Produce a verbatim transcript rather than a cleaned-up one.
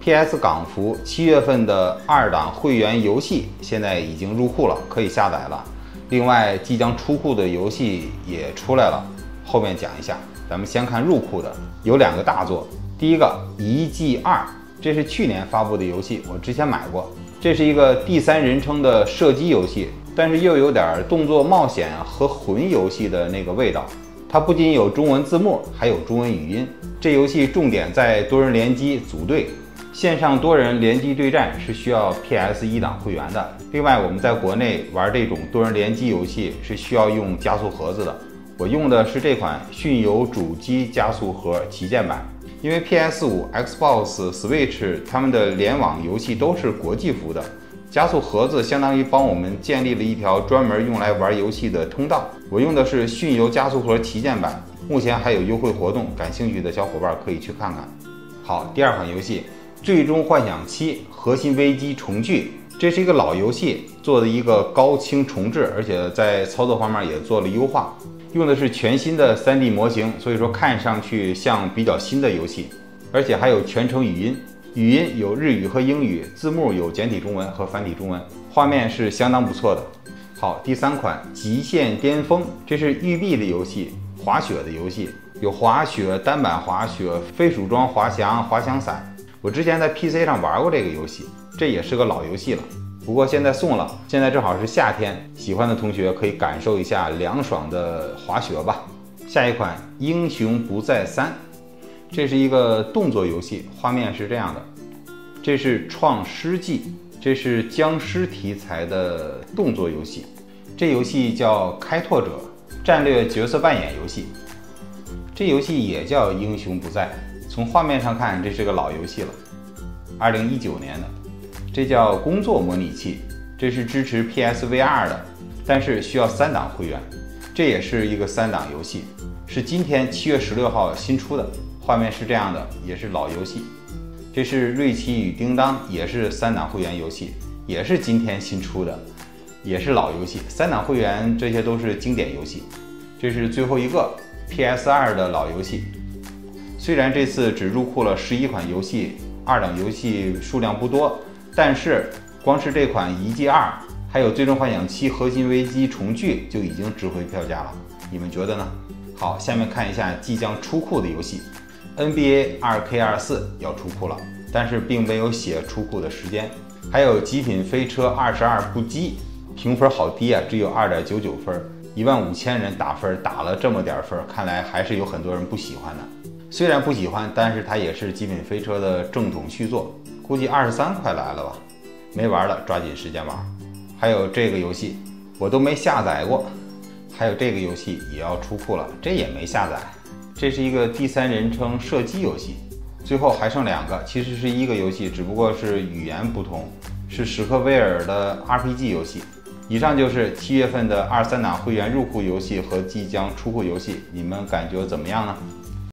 P S 港服七月份的二档会员游戏现在已经入库了，可以下载了。另外，即将出库的游戏也出来了，后面讲一下。咱们先看入库的，有两个大作。第一个《遗迹二》，这是去年发布的游戏，我之前买过。这是一个第三人称的射击游戏，但是又有点动作冒险和魂游戏的那个味道。它不仅有中文字幕，还有中文语音。这游戏重点在多人联机组队。线上多人联机对战是需要 P S 一 档会员的。另外，我们在国内玩这种多人联机游戏是需要用加速盒子的。我用的是这款迅游主机加速盒旗舰版，因为 P S 五、Xbox、Switch 他们的联网游戏都是国际服的，加速盒子相当于帮我们建立了一条专门用来玩游戏的通道。我用的是迅游加速盒旗舰版，目前还有优惠活动，感兴趣的小伙伴可以去看看。好，第二款游戏。最终幻想七核心危机重聚，这是一个老游戏，做的一个高清重置，而且在操作方面也做了优化，用的是全新的 三 D 模型，所以说看上去像比较新的游戏，而且还有全程语音，语音有日语和英语，字幕有简体中文和繁体中文，画面是相当不错的。好，第三款极限巅峰，这是育碧的游戏，滑雪的游戏，有滑雪、单板滑雪、非鼠装滑翔、滑翔伞。我之前在 P C 上玩过这个游戏，这也是个老游戏了，不过现在送了，现在正好是夏天，喜欢的同学可以感受一下凉爽的滑雪吧。下一款《英雄不再三》，这是一个动作游戏，画面是这样的。这是《创世纪》，这是僵尸题材的动作游戏，这游戏叫《开拓者》，战略角色扮演游戏。这游戏也叫《英雄不再》。从画面上看，这是个老游戏了，二零一九年的。这叫工作模拟器，这是支持 P S V R 的，但是需要三档会员。这也是一个三档游戏，是今天七月十六号新出的，画面是这样的，也是老游戏。这是瑞奇与叮当，也是三档会员游戏，也是今天新出的，也是老游戏。三档会员这些都是经典游戏。这是最后一个 P S 二 的老游戏。虽然这次只入库了十一款游戏，二档游戏数量不多，但是光是这款《遗迹二》还有《最终幻想七核心危机重聚》就已经值回票价了，你们觉得呢？好，下面看一下即将出库的游戏。N B A 二 K 二十四 要出库了，但是并没有写出库的时间。还有《极品飞车二十二不羁》，评分好低啊，只有 二点九九分，一万五千人打分，打了这么点分，看来还是有很多人不喜欢的。虽然不喜欢，但是它也是极品飞车的正统续作，估计二十三快来了吧？没玩了，抓紧时间玩。还有这个游戏我都没下载过，还有这个游戏也要出库了，这也没下载。这是一个第三人称射击游戏。最后还剩两个，其实是一个游戏，只不过是语言不同，是史克威尔的 R P G 游戏。以上就是七月份的二三档会员入库游戏和即将出库游戏，你们感觉怎么样呢？